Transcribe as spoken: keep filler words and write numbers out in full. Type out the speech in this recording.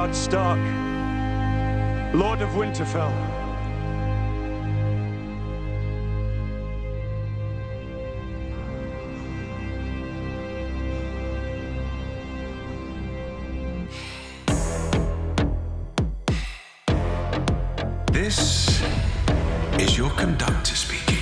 𝙎𝙧 Stark, Lord of Winterfell. This is your conductor speaking.